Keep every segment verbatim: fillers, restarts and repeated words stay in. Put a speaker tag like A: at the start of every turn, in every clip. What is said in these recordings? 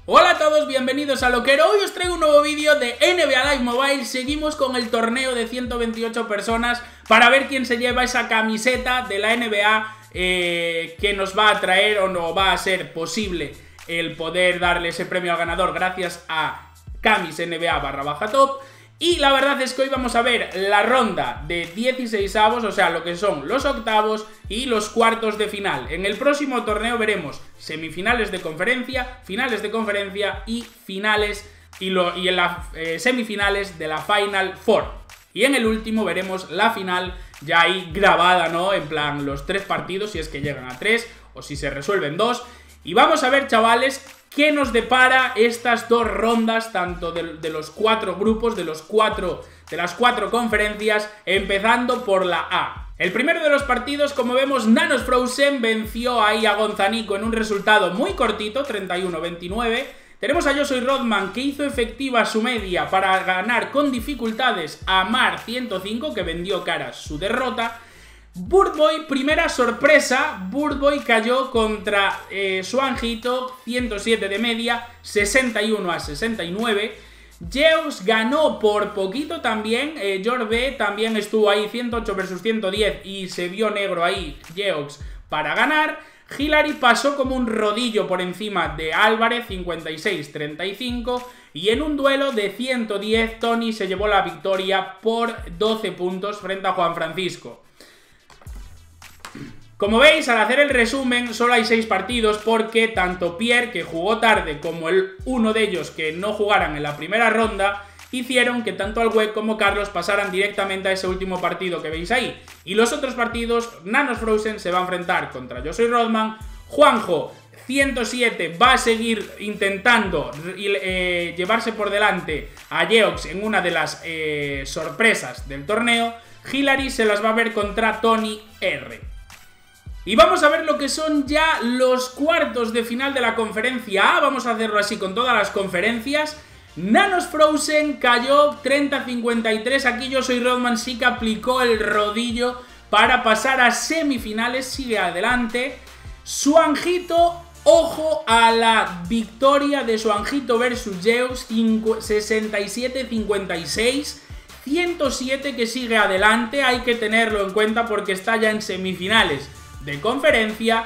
A: Hola a todos, bienvenidos a Loquero. Hoy os traigo un nuevo vídeo de N B A Live Mobile. Seguimos con el torneo de ciento veintiocho personas para ver quién se lleva esa camiseta de la N B A eh, que nos va a traer o no va a ser posible el poder darle ese premio al ganador gracias a Camis N B A barra baja top. Y la verdad es que hoy vamos a ver la ronda de dieciseisavos, o sea, lo que son los octavos y los cuartos de final. En el próximo torneo veremos semifinales de conferencia, finales de conferencia y finales y, lo, y en las eh, semifinales de la Final Four. Y en el último veremos la final ya ahí grabada, ¿no? En plan, los tres partidos, si es que llegan a tres o si se resuelven dos. Y vamos a ver, chavales, qué nos depara estas dos rondas, tanto de, de los cuatro grupos, de, los cuatro, de las cuatro conferencias, empezando por la A. El primero de los partidos, como vemos, Nanos Frozen venció ahí a Gonzanico en un resultado muy cortito, treinta y uno a veintinueve. Tenemos a Yo Soy Rodman, que hizo efectiva su media para ganar con dificultades a Mar ciento cinco, que vendió cara su derrota. Birdboy, primera sorpresa, Birdboy cayó contra eh, Swanjito, ciento siete de media, sesenta y uno a sesenta y nueve. Geox ganó por poquito también, eh, Jorbe también estuvo ahí, ciento ocho versus ciento diez y se vio negro ahí Geox para ganar. Hillary pasó como un rodillo por encima de Álvarez, cincuenta y seis a treinta y cinco. Y en un duelo de ciento diez, Tony se llevó la victoria por doce puntos frente a Juan Francisco. Como veis, al hacer el resumen, solo hay seis partidos porque tanto Pierre, que jugó tarde, como el uno de ellos que no jugaran en la primera ronda, hicieron que tanto Alweg como Carlos pasaran directamente a ese último partido que veis ahí. Y los otros partidos, Nanos Frozen se va a enfrentar contra Yo Soy Rodman, Juanjo, ciento siete, va a seguir intentando eh, llevarse por delante a Geox en una de las eh, sorpresas del torneo. Hillary se las va a ver contra Tony R. Y vamos a ver lo que son ya los cuartos de final de la conferencia A. Vamos a hacerlo así con todas las conferencias. Nanos Frozen cayó treinta a cincuenta y tres. Aquí Yo Soy Rodman sí que aplicó el rodillo para pasar a semifinales. Sigue adelante. Swanjito, ojo a la victoria de Swanjito versus Geox, sesenta y siete a cincuenta y seis. ciento siete que sigue adelante. Hay que tenerlo en cuenta porque está ya en semifinales de conferencia.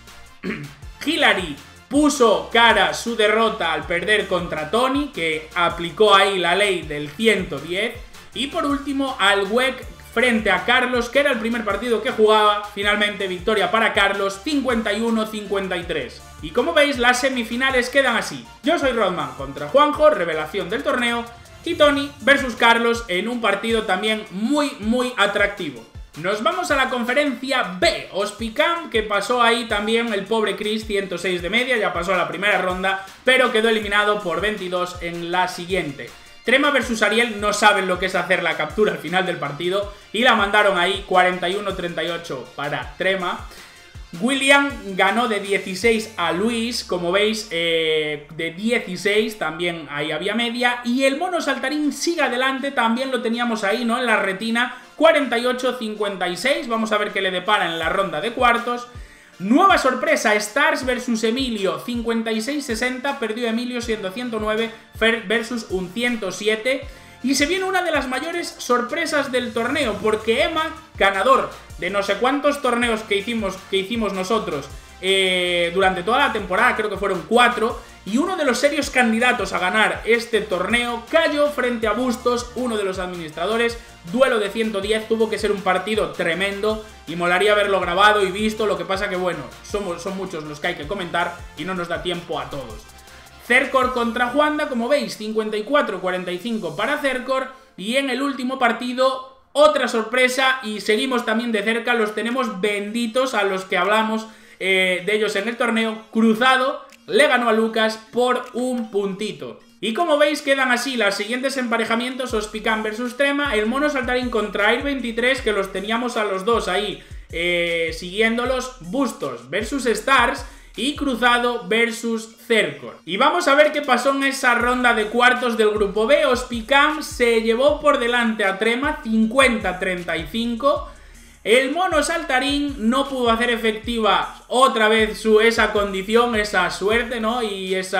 A: Hillary puso cara su derrota al perder contra Tony, que aplicó ahí la ley del ciento diez. Y por último, Alweg frente a Carlos, que era el primer partido que jugaba. Finalmente victoria para Carlos, cincuenta y uno a cincuenta y tres. Y como veis, las semifinales quedan así: Yo Soy Rodman contra Juanjo, revelación del torneo, y Tony versus Carlos en un partido también muy muy atractivo. Nos vamos a la conferencia B. Ospicam, que pasó ahí también el pobre Chris, ciento seis de media, ya pasó a la primera ronda, pero quedó eliminado por veintidós en la siguiente. Trema versus Ariel no saben lo que es hacer la captura al final del partido y la mandaron ahí, cuarenta y uno a treinta y ocho para Trema. William ganó de dieciséis a Luis, como veis, eh, de dieciséis, también ahí había media. Y el mono saltarín sigue adelante, también lo teníamos ahí, ¿no? En la retina, cuarenta y ocho a cincuenta y seis. Vamos a ver qué le depara en la ronda de cuartos. Nueva sorpresa, Stars versus Emilio, cincuenta y seis a sesenta, perdió Emilio siendo ciento nueve versus un ciento siete. Y se viene una de las mayores sorpresas del torneo, porque Emma, ganador de no sé cuántos torneos que hicimos, que hicimos nosotros eh, durante toda la temporada, creo que fueron cuatro, y uno de los serios candidatos a ganar este torneo cayó frente a Bustos, uno de los administradores. Duelo de ciento diez, tuvo que ser un partido tremendo y molaría haberlo grabado y visto. Lo que pasa que, bueno, somos, son muchos los que hay que comentar y no nos da tiempo a todos. Cercor contra Juanda, como veis, cincuenta y cuatro a cuarenta y cinco para Cercor. Y en el último partido, otra sorpresa, y seguimos también de cerca, los tenemos benditos a los que hablamos eh, de ellos en el torneo. Cruzado le ganó a Lucas por un puntito. Y como veis, quedan así los siguientes emparejamientos: Ospicam versus Trema, el mono saltarín contra Air veintitrés, que los teníamos a los dos ahí eh, siguiéndolos, Bustos versus Stars, y Cruzado versus Cercor. Y vamos a ver qué pasó en esa ronda de cuartos del grupo B. Ospicam se llevó por delante a Trema, cincuenta a treinta y cinco. El mono saltarín no pudo hacer efectiva otra vez su, esa condición, esa suerte, ¿no? Y esa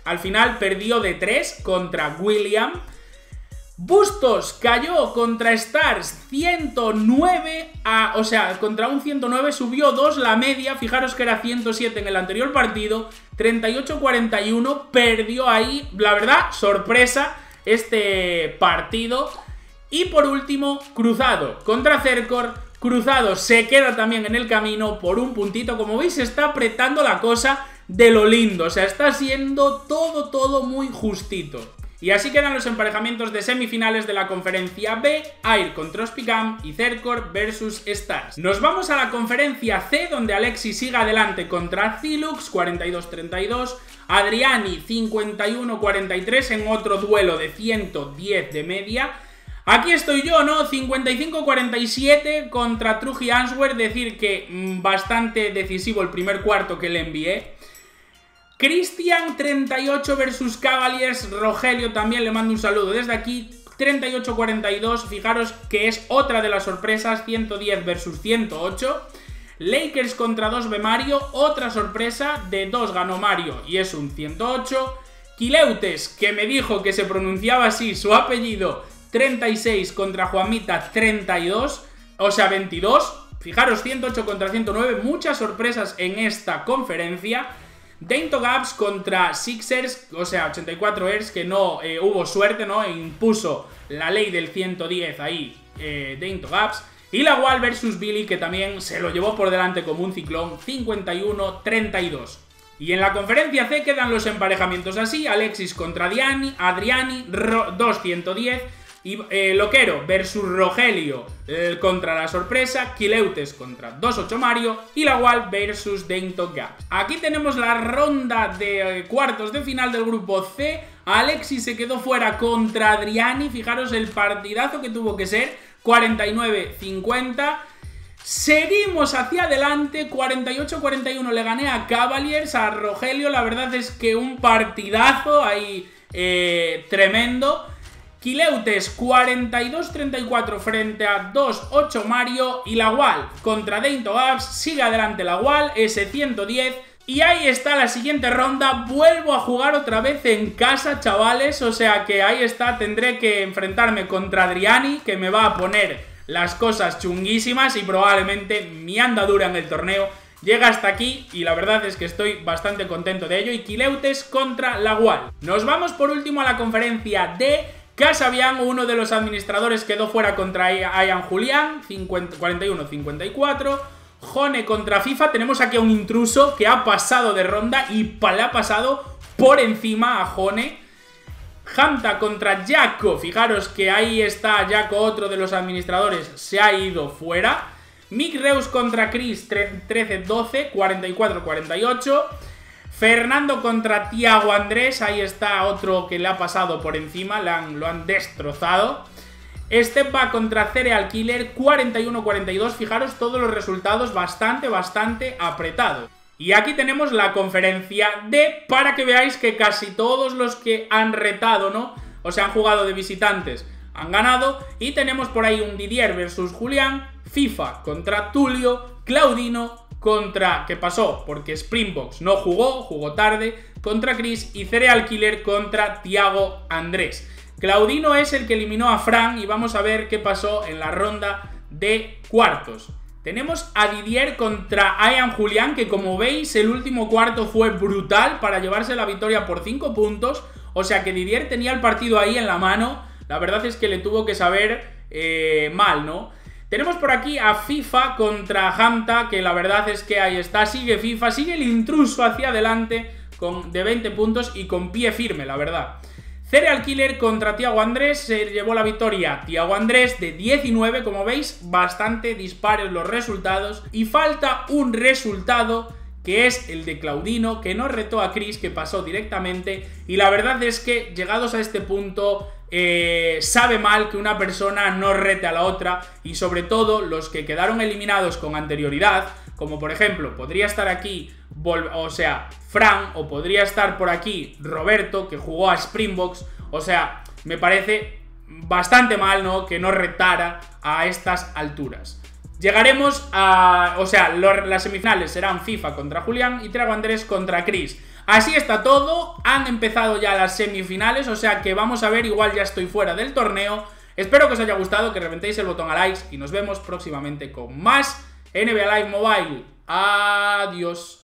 A: al final perdió de tres contra William. Bustos cayó contra Stars ciento nueve, a, o sea, contra un ciento nueve subió dos la media, fijaros que era ciento siete en el anterior partido, treinta y ocho cuarenta y uno, perdió ahí, la verdad, sorpresa este partido. Y por último, Cruzado contra Zerkor, Cruzado se queda también en el camino por un puntito, como veis se está apretando la cosa de lo lindo, o sea, está siendo todo, todo muy justito. Y así quedan los emparejamientos de semifinales de la conferencia B, Air contra Ospicam y Zerkor versus Stars. Nos vamos a la conferencia C, donde Alexis sigue adelante contra Zilux, cuarenta y dos treinta y dos, Adriani cincuenta y uno cuarenta y tres en otro duelo de ciento diez de media. Aquí estoy yo, ¿no? cincuenta y cinco cuarenta y siete contra Truji Answer, decir que mmm, bastante decisivo el primer cuarto que le envié. Cristian treinta y ocho versus Cavaliers, Rogelio también le mando un saludo desde aquí, treinta y ocho cuarenta y dos, fijaros que es otra de las sorpresas, ciento diez versus ciento ocho. Lakers contra dos B Mario, otra sorpresa, de dos ganó Mario y es un ciento ocho. Kileutes, que me dijo que se pronunciaba así su apellido, treinta y seis contra Juanmita, treinta y dos, o sea veintidós. Fijaros, ciento ocho contra ciento nueve, muchas sorpresas en esta conferencia. Dainto Gaps contra Sixers, o sea, ochenta y cuatro ers, que no eh, hubo suerte, ¿no? E impuso la ley del ciento diez ahí, eh, Dainto Gaps. Y la Wall versus Billy, que también se lo llevó por delante como un ciclón, cincuenta y uno treinta y dos. Y en la conferencia C quedan los emparejamientos así, Alexis contra Adriani, Adriani, dos ciento diez. Y eh, Loquero versus Rogelio eh, contra la sorpresa, Kileutes contra dos ocho Mario y la Wall versus Dainto Gaps. Aquí tenemos la ronda de eh, cuartos de final del grupo C. Alexis se quedó fuera contra Adriani, fijaros el partidazo que tuvo que ser, cuarenta y nueve cincuenta. Seguimos hacia adelante, cuarenta y ocho cuarenta y uno le gané a Cavaliers, a Rogelio, la verdad es que un partidazo ahí eh, tremendo. Kileutes cuarenta y dos treinta y cuatro frente a dos ocho Mario y la Wall contra Dainto Gaps, sigue adelante la Wall, ese ciento diez. Y ahí está la siguiente ronda, vuelvo a jugar otra vez en casa, chavales, o sea que ahí está, tendré que enfrentarme contra Adriani, que me va a poner las cosas chunguísimas y probablemente mi andadura en el torneo llega hasta aquí y la verdad es que estoy bastante contento de ello. Y Kileutes contra la Wall. Nos vamos por último a la conferencia de Casabian, uno de los administradores quedó fuera contra Ian Julián, cuarenta y uno cincuenta y cuatro. Jone contra FIFA, tenemos aquí a un intruso que ha pasado de ronda y le ha pasado por encima a Jone. Hamta contra Jaco, fijaros que ahí está Jaco, otro de los administradores, se ha ido fuera. Mick Reus contra Chris, trece doce, cuarenta y cuatro cuarenta y ocho. Fernando contra Tiago Andrés, ahí está otro que le ha pasado por encima, le han, lo han destrozado. Stepa contra Cereal Killer, cuarenta y uno cuarenta y dos, fijaros todos los resultados bastante, bastante apretados. Y aquí tenemos la conferencia D, para que veáis que casi todos los que han retado, ¿no? O sea, han jugado de visitantes, han ganado. Y tenemos por ahí un Didier versus Julián, FIFA contra Tulio, Claudino contra, ¿qué pasó? Porque Springboks no jugó, jugó tarde, contra Chris, y Cereal Killer contra Tiago Andrés. Claudino es el que eliminó a Fran y vamos a ver qué pasó en la ronda de cuartos. Tenemos a Didier contra Ian Julián, que como veis el último cuarto fue brutal para llevarse la victoria por cinco puntos. O sea que Didier tenía el partido ahí en la mano, la verdad es que le tuvo que saber eh, mal, ¿no? Tenemos por aquí a FIFA contra Hamta, que la verdad es que ahí está, sigue FIFA, sigue el intruso hacia adelante con, de veinte puntos y con pie firme, la verdad. Cereal Killer contra Tiago Andrés, se llevó la victoria Tiago Andrés de diecinueve, como veis, bastante dispares los resultados. Y falta un resultado, que es el de Claudino, que no retó a Chris, que pasó directamente. Y la verdad es que, llegados a este punto, eh, sabe mal que una persona no rete a la otra. Y sobre todo, los que quedaron eliminados con anterioridad, como por ejemplo, podría estar aquí, o sea, Fran, o podría estar por aquí Roberto, que jugó a Springboks. O sea, me parece bastante mal, ¿no?, que no retara a estas alturas. Llegaremos a... O sea, lo, las semifinales serán FIFA contra Julián y Tiago Andrés contra Chris. Así está todo, han empezado ya las semifinales, o sea que vamos a ver, igual ya estoy fuera del torneo. Espero que os haya gustado, que reventéis el botón a likes y nos vemos próximamente con más N B A Live Mobile. Adiós.